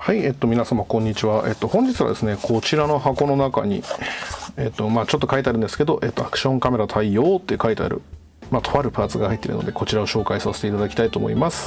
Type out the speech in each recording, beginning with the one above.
はい、皆様こんにちは。本日はですね、こちらの箱の中に、ちょっと書いてあるんですけど、アクションカメラ対応って書いてある、とあるパーツが入っているので、こちらを紹介させていただきたいと思います。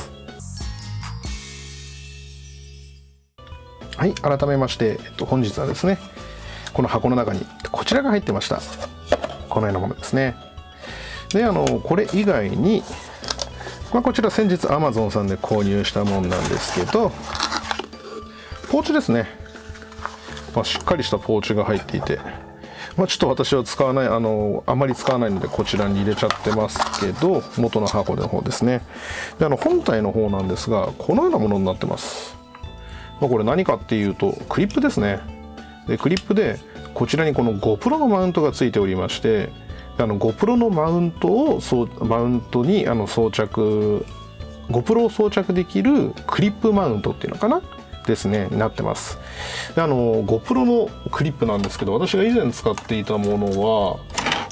はい、改めまして、本日はですね、この箱の中にこちらが入ってました。このようなものですね。で、これ以外に、こちら先日 Amazon さんで購入したものなんですけど、ポーチですね。しっかりしたポーチが入っていて、ちょっと私は使わない、あまり使わないのでこちらに入れちゃってますけど、元の箱の方ですね。で、本体の方なんですが、このようなものになってます。これ何かっていうと、クリップですね。で、クリップで、こちらにこの GoPro のマウントがついておりまして、GoPro のマウントに装着、GoPro を装着できるクリップマウントっていうのかなですね、になってます。で、GoPro のクリップなんですけど、私が以前使っていたもの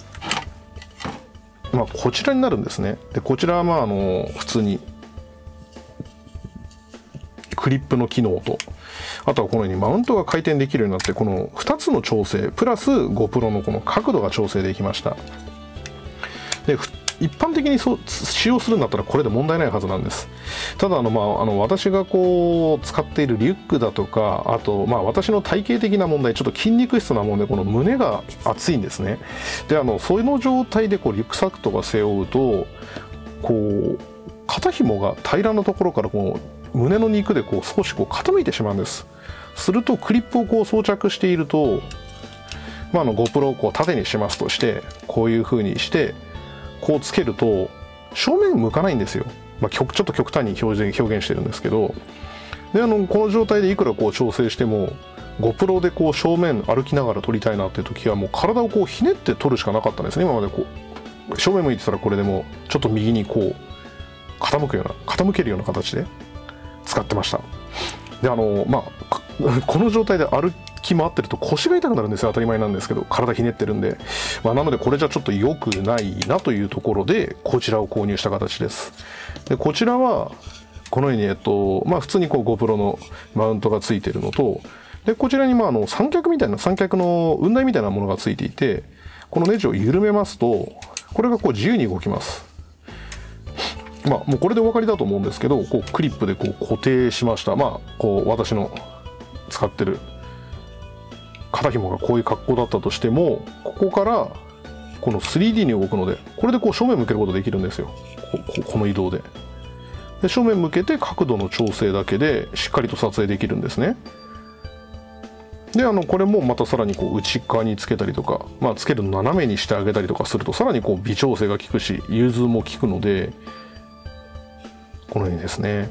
は、こちらになるんですね。で、こちらは普通にクリップの機能と、あとはこのようにマウントが回転できるようになって、この2つの調整プラス GoPro のこの角度が調整できました。で、一般的に使用するんだったらこれで問題ないはずなんです。ただ私が使っているリュックだとか、あと私の体型的な問題、ちょっと筋肉質なもんでこの胸が厚いんですね。で、その状態でリュックサックとか背負うと、肩紐が平らなところから胸の肉で少し傾いてしまうんです。するとクリップを装着していると、GoPro を縦にしますとして、こういう風にしてつけると正面向かないんですよ。ちょっと極端に表現してるんですけど、でこの状態でいくら調整しても GoPro で正面歩きながら撮りたいなっていう時はもう体をひねって撮るしかなかったんですね。今まで正面向いてたらこれでもちょっと右に傾けるような形で使ってました。でこの状態で歩き回ってると腰が痛くなるんですよ。当たり前なんですけど、体ひねってるんで、なのでこれじゃちょっと良くないなというところでこちらを購入した形です。で、こちらはこのように普通にGoPro のマウントがついているのと、でこちらに三脚の雲台みたいなものがついていて、このネジを緩めますとこれが自由に動きます。もうこれでお分かりだと思うんですけど、クリップで固定しました。私の使ってる肩紐がこういう格好だったとしても、ここからこの 3D に動くので、これで正面向けることできるんですよ。この移動で。で、正面向けて角度の調整だけでしっかりと撮影できるんですね。で、これもまたさらに内側につけたりとか、つけるの斜めにしてあげたりとかすると、さらに微調整が効くし、融通も効くので、このようにですね。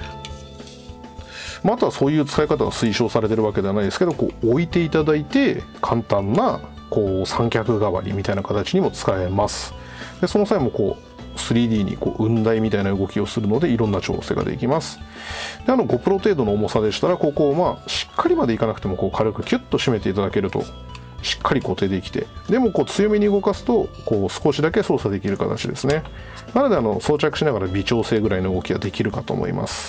あとはそういう使い方が推奨されてるわけではないですけど、置いていただいて簡単な三脚代わりみたいな形にも使えます。で、その際も3D に雲台みたいな動きをするのでいろんな調整ができます。で、GoPro 程度の重さでしたらここをしっかりまでいかなくても軽くキュッと締めていただけるとしっかり固定できて、でも強めに動かすと少しだけ操作できる形ですね。なので装着しながら微調整ぐらいの動きができるかと思います。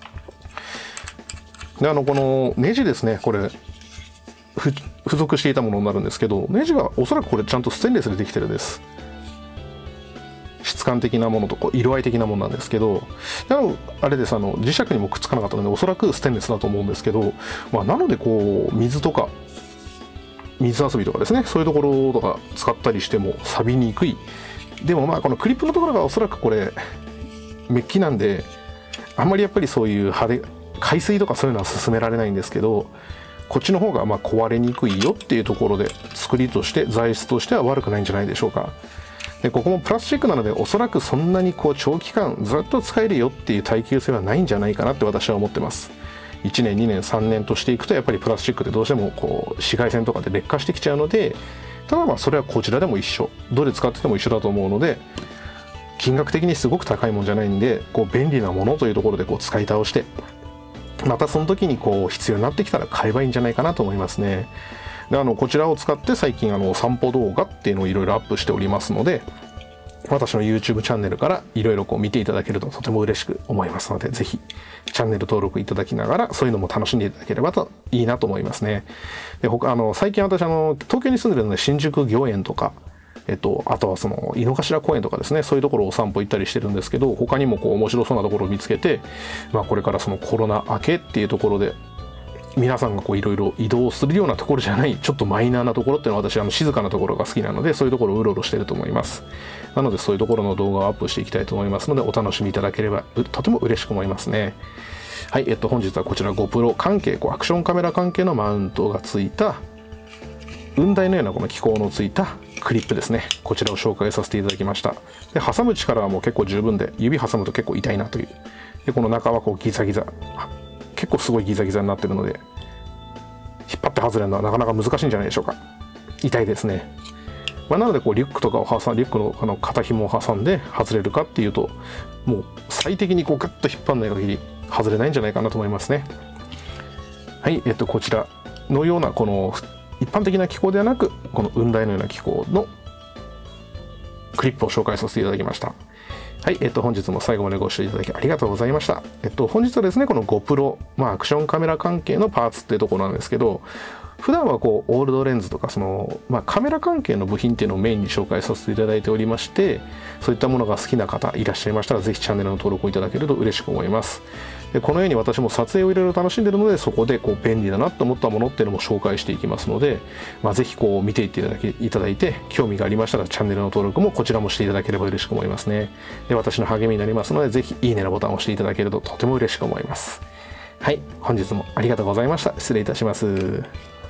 で、このネジですね、これ付属していたものになるんですけど、ネジがおそらくこれちゃんとステンレスでできてるんです。質感的なものと色合い的なものなんですけど、あれです、磁石にもくっつかなかったのでおそらくステンレスだと思うんですけど、なので水とか水遊びとかですね、そういうところとか使ったりしても錆びにくい。でもこのクリップのところがおそらくこれメッキなんで、あんまりやっぱりそういう海水とかそういうのは勧められないんですけど、こっちの方が壊れにくいよっていうところで、作りとして材質としては悪くないんじゃないでしょうか。で、ここもプラスチックなのでおそらくそんなに長期間ずっと使えるよっていう耐久性はないんじゃないかなって私は思ってます。1年2年3年としていくとやっぱりプラスチックってどうしても紫外線とかで劣化してきちゃうので、ただそれはこちらでも一緒、どれ使ってても一緒だと思うので、金額的にすごく高いもんじゃないんで、便利なものというところで使い倒して、またその時に必要になってきたら買えばいいんじゃないかなと思いますね。で、こちらを使って最近散歩動画っていうのをいろいろアップしておりますので、 私の YouTube チャンネルからいろいろ見ていただけるととても嬉しく思いますので、ぜひチャンネル登録いただきながらそういうのも楽しんでいただければといいなと思いますね。で最近私東京に住んでるので新宿御苑とか、あとはその井の頭公園とかですね、そういうところをお散歩行ったりしてるんですけど、他にも面白そうなところを見つけて、これからそのコロナ明けっていうところで皆さんがいろいろ移動するようなところじゃないちょっとマイナーなところっていうのは、私静かなところが好きなので、そういうところをうろうろしてると思います。なのでそういうところの動画をアップしていきたいと思いますので、お楽しみいただければとても嬉しく思いますね。はい、本日はこちら GoPro 関係アクションカメラ関係のマウントがついた雲台のようなこの機構のついたクリップですね、こちらを紹介させていただきました。で挟む力はもう結構十分で、指挟むと結構痛いなという。でこの中はギザギザ、結構すごいギザギザになってるので、引っ張って外れるのはなかなか難しいんじゃないでしょうか。痛いですね。なのでリュックとかをリュックの肩紐を挟んで外れるかっていうと、もう最適にガッと引っ張らない限り外れないんじゃないかなと思いますね。はい、こちらのようなこの一般的な機構ではなく、この雲台のような機構のクリップを紹介させていただきました。はい、本日も最後までご視聴いただきありがとうございました。本日はですね、この GoPro、アクションカメラ関係のパーツっていうところなんですけど、普段はオールドレンズとかカメラ関係の部品っていうのをメインに紹介させていただいておりまして、そういったものが好きな方いらっしゃいましたら、ぜひチャンネルの登録をいただけると嬉しく思います。でこのように私も撮影をいろいろ楽しんでいるので、そこで便利だなと思ったものっていうのも紹介していきますので、ぜひ見ていっていただいて、興味がありましたらチャンネルの登録もこちらもしていただければ嬉しく思いますね。で私の励みになりますので、ぜひいいねのボタンを押していただけるととても嬉しく思います。はい、本日もありがとうございました。失礼いたします。